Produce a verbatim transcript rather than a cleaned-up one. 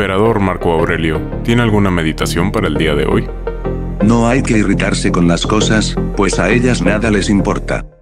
Emperador Marco Aurelio, ¿tiene alguna meditación para el día de hoy? No hay que irritarse con las cosas, pues a ellas nada les importa.